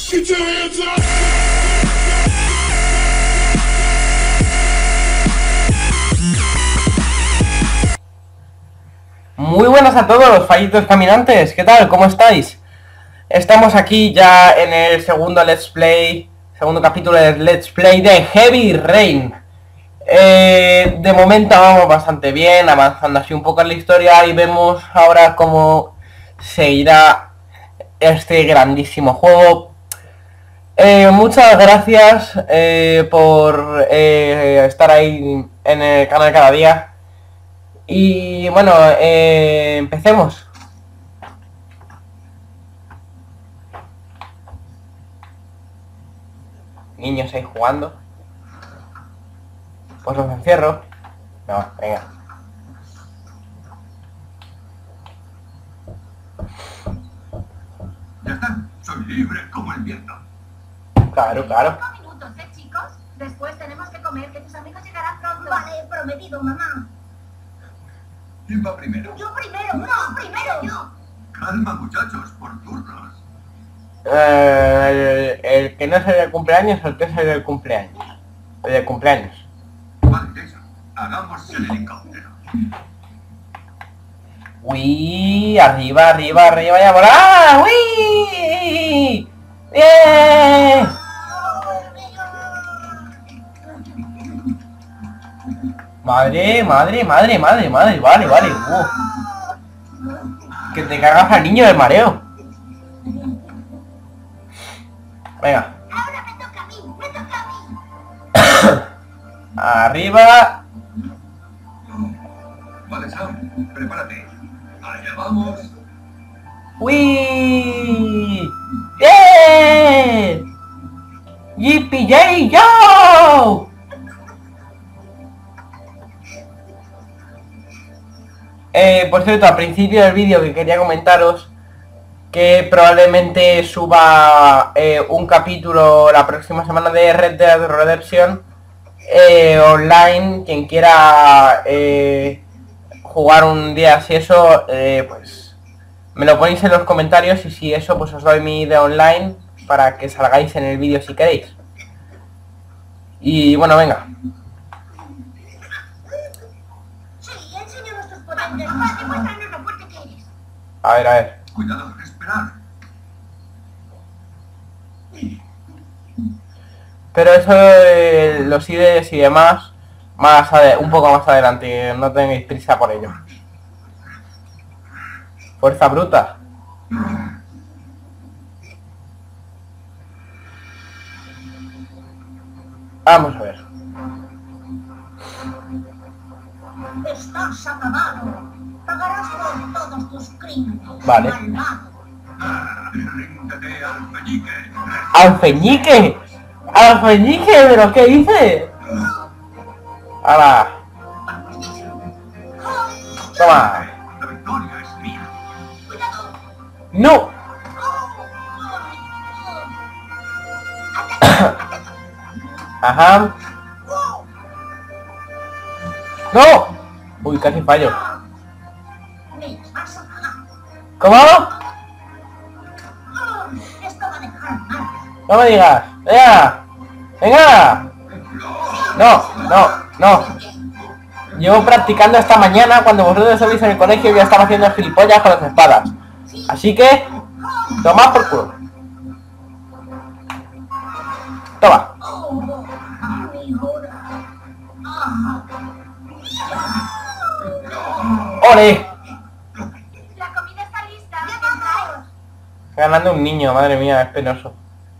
Get your hands up! Muy buenas a todos los fallitos caminantes, ¿qué tal? ¿Cómo estáis? Estamos aquí ya en el segundo segundo capítulo del Let's Play de Heavy Rain. De momento vamos bastante bien, avanzando así un poco en la historia y vemos ahora cómo se irá este grandísimo juego. Muchas gracias por estar ahí en el canal cada día. Y bueno, empecemos. Niños ahí jugando. Pues los encierro. No, venga. Ya está, soy libre como el viento. Claro, claro. 5 minutos, chicos. Después tenemos que comer, que tus amigos llegarán pronto. Vale, prometido, mamá. ¿Quién va primero? Yo primero, no, primero yo. Calma, muchachos, por turnos. El que no es el del cumpleaños o el que es el del cumpleaños. El del cumpleaños. Vale, Jason, hagamos el helicóptero. Uy, arriba, arriba, arriba y a volar. Uy. ¡Bien! Madre, madre, madre, madre, madre, vale, vale. Que te cagas al niño del mareo. Venga. Ahora me toca a mí, me toca a mí. Arriba. Vale, Sam, prepárate. Allá vamos. ¡Uy! ¡Bien! ¡Yippee yo! Por cierto, al principio del vídeo que quería comentaros que probablemente suba un capítulo la próxima semana de Red Dead Redemption online. Quien quiera jugar un día así eso, pues me lo ponéis en los comentarios y si eso pues os doy mi ID online para que salgáis en el vídeo si queréis. Y bueno, venga. Sí, enséñanos tus potentes. Vale, muéstranos lo fuerte que eres. A ver. Cuidado, esperar. Pero eso, los IDs y demás, un poco más adelante, no tengáis prisa por ello. Fuerza bruta. Vamos a ver. Estás acabado. Pagarás por todos tus crímenes. Vale. Malvado. Ríndete al peñique. ¡Alfeñique! ¡Alfeñique! ¿Pero qué hice? ¡Hala! Toma. La victoria es mía. Cuidado. ¡No! Ajá. ¡No! Uy, casi fallo. Me vas a pagar. ¿Cómo? Esto va a dejar mal. No me digas. ¡Venga! ¡Venga! No, no, no. Llevo practicando esta mañana. Cuando vosotros estabais en el colegio ya estaba haciendo gilipollas con las espadas. Así que tomad por culo. Toma. ¡Ole! La comida está lista. Entraos. Ganando un niño, madre mía, es penoso.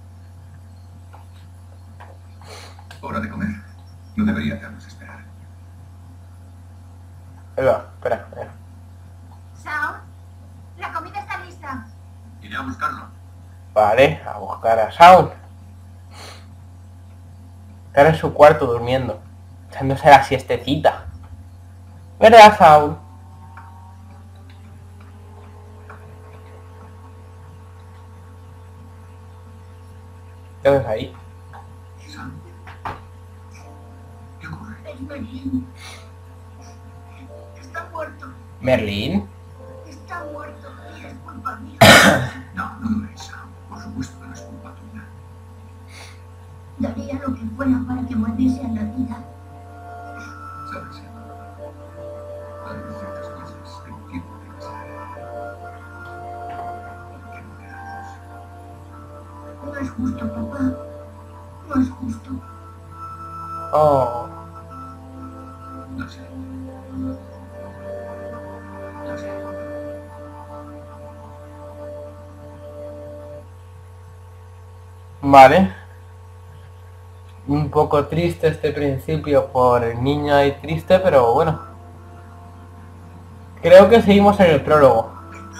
Hora de comer. No debería hacernos esperar. Espera. Sound, la comida está lista. Iré a buscarlo. Vale, a buscar a Sound. Está en su cuarto durmiendo, echándose la siestecita. ¿Verdad, Sound? ¿Qué haces ahí? Sam. ¿Qué ocurre? Es Merlín. Está muerto. ¿Merlín? Está muerto. Y es culpa mía. No, no lo es, Sam. Por supuesto que no es culpa tuya. lo que fuera para que volviese a la vida. ¿Sabes? Hay ciertas cosas que entiendo que pasan. Que no queramos. No es justo, papá. No es justo. Oh. No sé. No sé. Vale. Un poco triste este principio por el niño ahí triste, pero bueno. Creo que seguimos en el prólogo.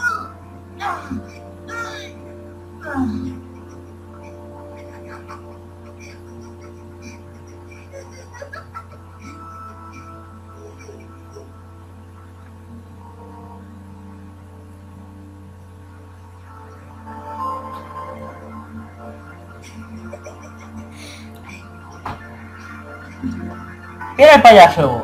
¿Qué es el payaso?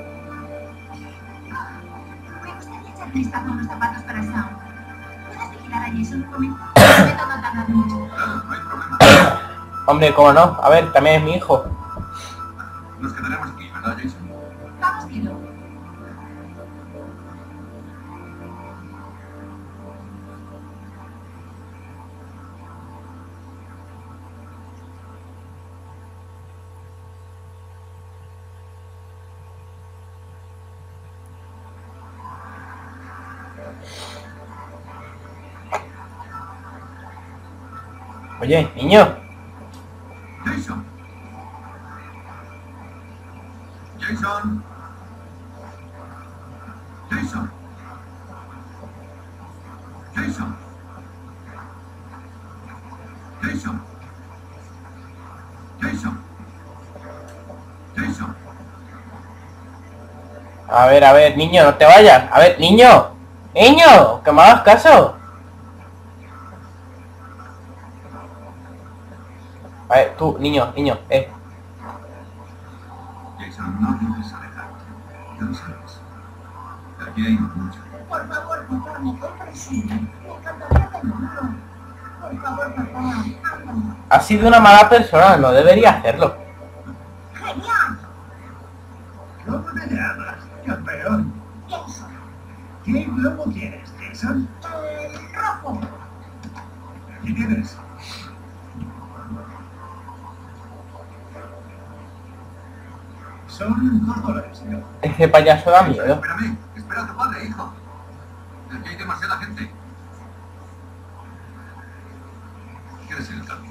Me gustaría echar un vistazo a unos zapatos para Sam. ¿Puedes vigilar a Jason un momento? Prometo no tardar mucho. Claro, no hay problema. Hombre, cómo no. A ver, también es mi hijo. Nos quedaremos aquí, ¿verdad, Jason? Vamos, Kilo. Oye, niño. Jason. Jason. Jason. Jason. Jason. Jason. Jason. A ver, niño, no te vayas. A ver, niño. Niño, que me hagas caso. A ver, tú, niño. Jason, no debes alejarte. Ya lo sabes. Aquí hay mucho. Por favor, papá, me compres uno. Me encantaría tenerlo. Por favor, papá, ándale. Has sido una mala persona, no debería hacerlo. ¡Genial! ¿Cómo te llamas, campeón? Jason. ¿Qué globo quieres, Jason? Rojo. ¿Qué tienes? Son $2, señor. Ese payaso da miedo. Espérame, espera a tu padre, hijo. Aquí hay demasiada gente. ¿Quieres ir al cambio?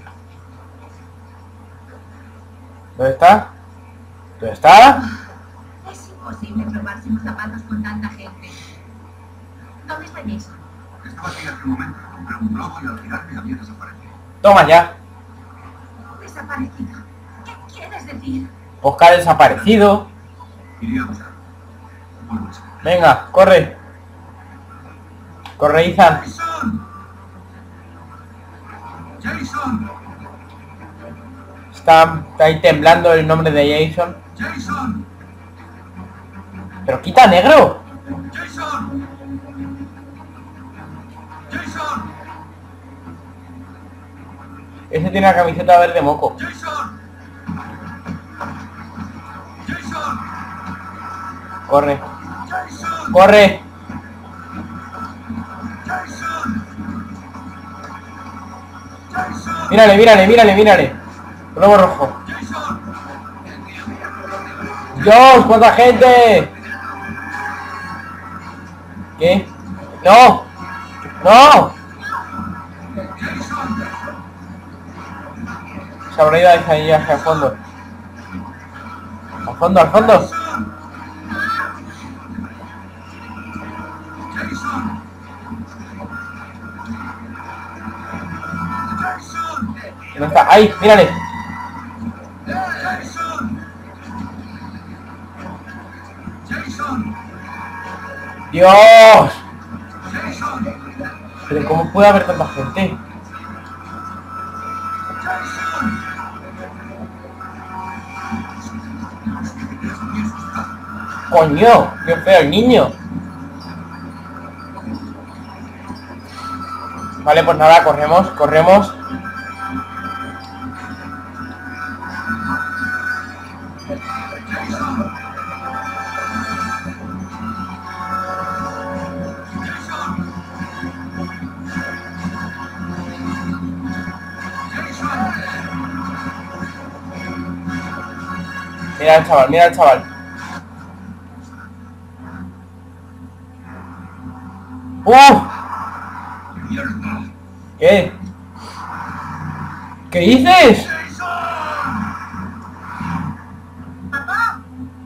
¿Dónde está? ¿Dónde está? Es imposible probarse unos zapatos con tanta gente. ¿Dónde está Jason? Estaba aquí hace un momento. Compré un globo y al girarme había desaparecido. Toma ya. Desaparecido. ¿Qué quieres decir? Pues que ha desaparecido. Iría a buscarlo. Vuelvo a esperar. Venga, corre. Corre, Ethan. ¡Jason! ¡Jason! Está ahí temblando el nombre de Jason. ¡Jason! Pero quita, negro. ¡Jason! ¡Jason! Ese tiene la camiseta verde moco. ¡Jason! ¡Jason! Corre. ¡Jason! Corre. ¡Jason! ¡Jason! Mírale. Globo rojo. ¡Jason! ¡Dios! ¡Cuánta gente! ¿Qué? ¡No! ¡No! ¡Jason! Se habrá ido ahí hacia el fondo. Al fondo. ¡Jason! ¡Jason! ¡Jason! ¿Dónde está? ¡Ahí! ¡Mírale! ¡Jason! ¡Jason! ¡Dios! ¡Jason! ¿Pero cómo puede haber tanta gente? ¡Jason! ¡Coño! ¡Qué feo el niño! Vale, pues nada, corremos. Mira al chaval, mira al chaval. Mierda. ¿Qué? ¿Qué dices? ¡Papá!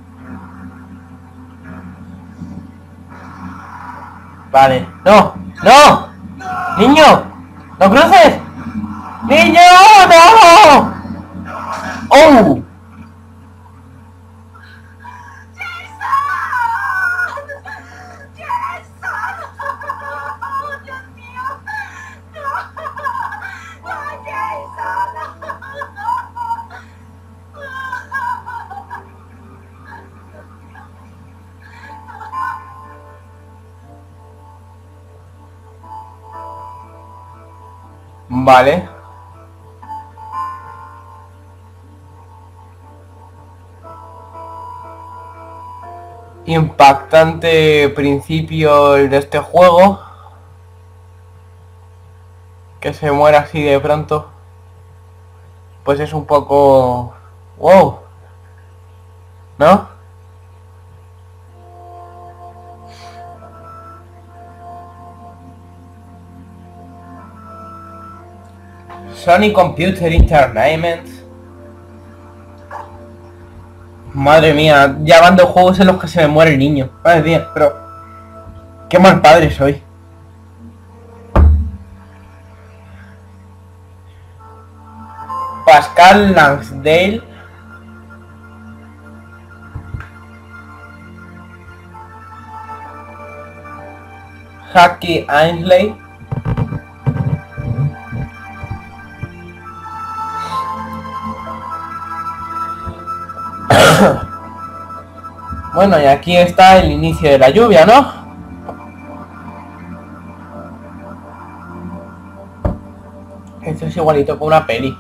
Vale. ¡No! ¡No! ¡Niño! ¡No cruces! ¡Niño! ¡No! ¡Oh! ¡Dios mío! ¡No! ¡No, Vale. Impactante principio el de este juego. Que se muera así de pronto. Pues es un poco... ¡Wow! ¿No? Sony Computer Entertainment. Madre mía, ya van 2 juegos en los que se me muere el niño. Madre mía, pero... Qué mal padre soy. Pascal Lansdale. Jackie Ainsley. Bueno, y aquí está el inicio de la lluvia, ¿no? Esto es igualito que una peli.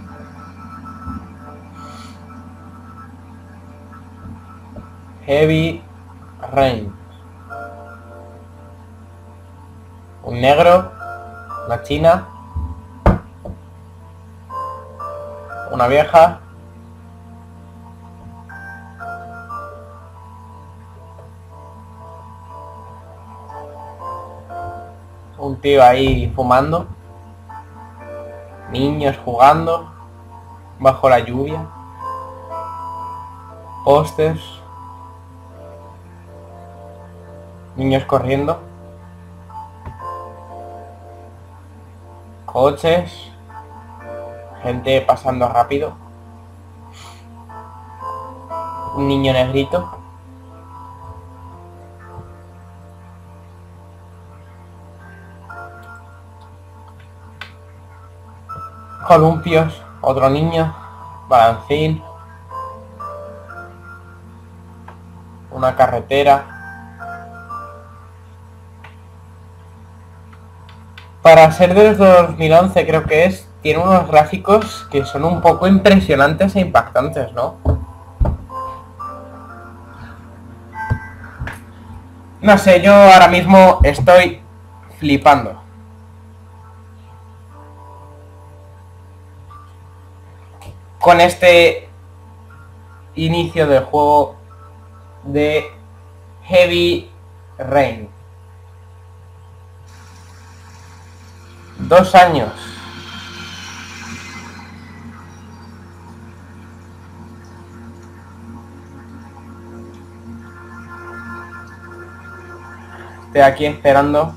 Heavy Rain. Un negro, una china, una vieja, un tío ahí fumando, niños jugando bajo la lluvia, pósters, niños corriendo, coches, gente pasando rápido, un niño negrito, columpios, otro niño, balancín, una carretera. Para ser del 2011 creo que es, tiene unos gráficos que son un poco impresionantes e impactantes, ¿no? No sé, yo ahora mismo estoy flipando. Con este inicio del juego de Heavy Rain. 2 años. Estoy aquí esperando.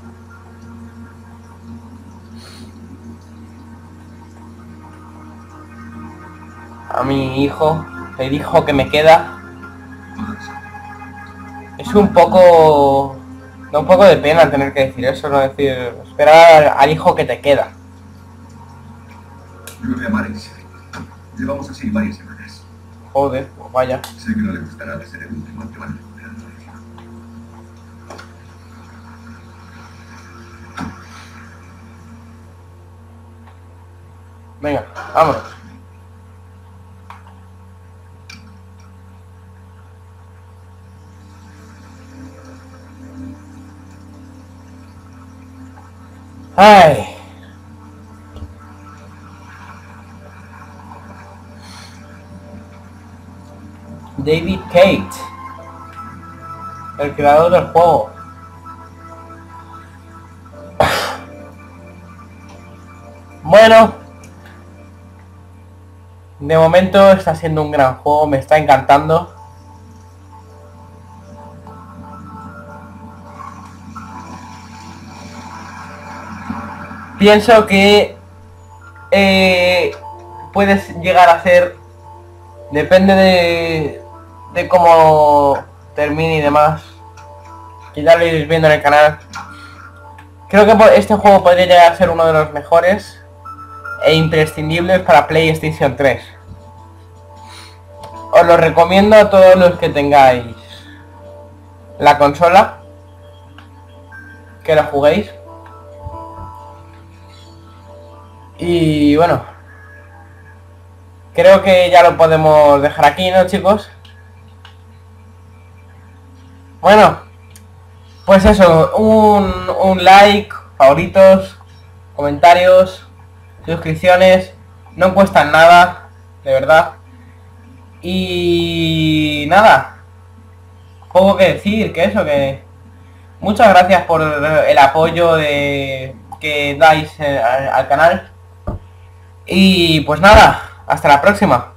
A mi hijo, el hijo que me queda. Es un poco... Da un poco de pena tener que decir eso, no decir... Esperar al hijo que te queda. Llueve a mares. Llevamos así varias semanas. Joder, pues vaya. Sé que no le gustará de ser el último que van a recuperar la lección. Venga, vámonos. Ay. David Cage, el creador del juego. Bueno, de momento está siendo un gran juego, me está encantando. Pienso que puedes llegar a ser, depende de cómo termine y demás, que ya lo iréis viendo en el canal. Creo que este juego podría llegar a ser uno de los mejores e imprescindibles para PlayStation 3. Os lo recomiendo a todos los que tengáis la consola, que la juguéis. Y bueno, creo que ya lo podemos dejar aquí, ¿no, chicos? Bueno, pues eso, un like, favoritos, comentarios, suscripciones, no cuestan nada, de verdad. Y nada, poco que decir, que eso, que muchas gracias por el apoyo que dais al canal. Y pues nada, hasta la próxima.